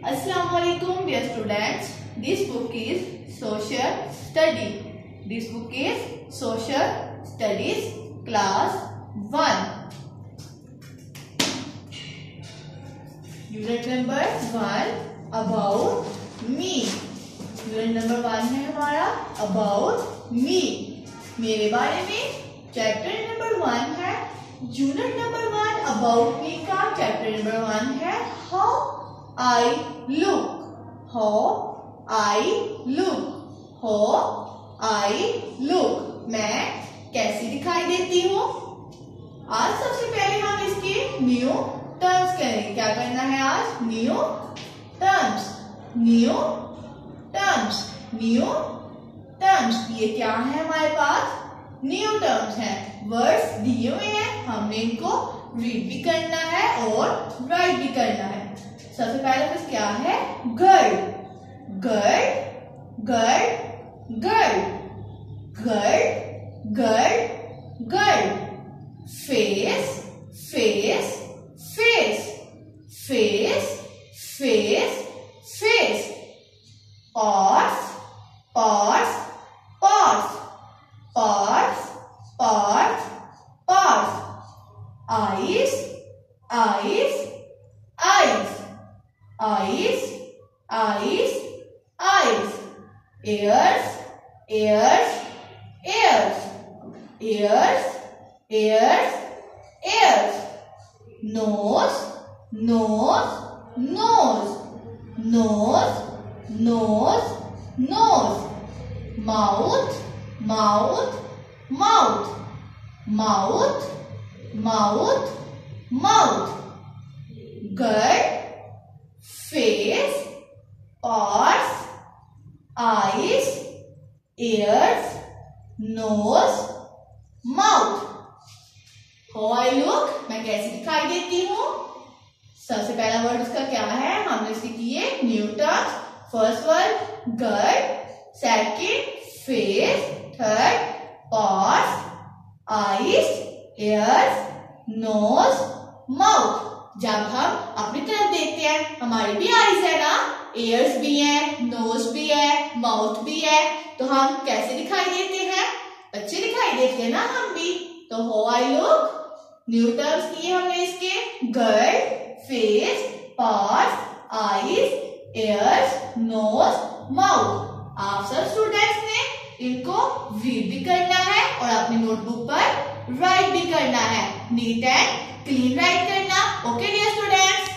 Assalamualaikum dear students. This book is Social Study. This book is Social Studies Class 1. Unit number 1 About Me. Unit number 1 है हमारा About Me, मेरे बारे में. Chapter number 1 है. Unit number 1 About Me का chapter number 1 है How I look. How I look. How I look. मैं कैसी दिखाई देती हूँ. आज सबसे पहले हम इसके न्यू टर्म्स करेंगे. क्या करना है आज? New terms. New terms. New terms. ये क्या है हमारे पास? न्यू टर्म्स हैं. वर्ड्स दिए हुए हैं, हमने इनको रीड भी करना है और राइट भी करना है. सबसे पहले कुछ क्या है? Girl. Girl. Girl. Girl. Girl. Girl. Girl. Face. Face. Face. Face. Face. Face. Parts. Parts. Parts. Parts. Parts. Parts. Eyes. Eyes. Eyes. Eyes. Eyes. Eyes. ears. ears. ears. ears. ears. ears. nose. nose. nose. nose. nose. nose. mouth. mouth. mouth. mouth. mouth. mouth. gut. face. paws. eyes. ears. nose. mouth. How I look. मैं कैसी दिखाई देती हूँ. सबसे पहला word उसका क्या है? हमने इसके किए new terms. First word girl, second face, third paws, eyes, ears, nose, mouth. जब हम अपनी तरफ देखते हैं, हमारी भी आईज है ना, ears भी है, नोज भी है, माउथ भी है, तो हम कैसे दिखाई देते हैं? अच्छे दिखाई देते हैं ना हम भी. तो how I look. New terms किए हमने इसके girl, face, parts, eyes, ears, nose, mouth. आप सब स्टूडेंट्स ने इनको रीड भी करना है और अपनी नोटबुक पर राइट भी करना है. नीट एंड क्लीन राइट करना. Okay dear students.